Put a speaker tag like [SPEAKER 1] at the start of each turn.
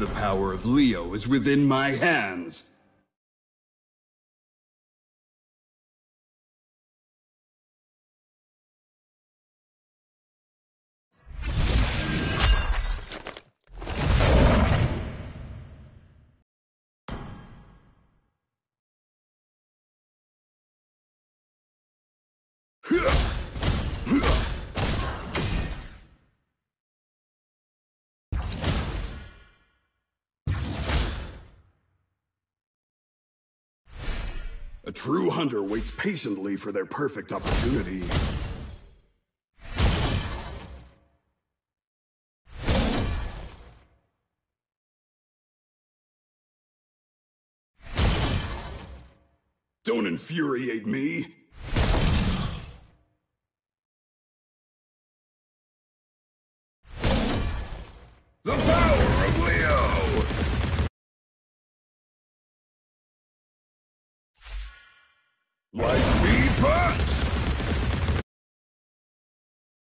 [SPEAKER 1] The power of Leo is within my hands. A true hunter waits patiently for their perfect opportunity. Don't infuriate me! The power of Leo! Lightspeed punch!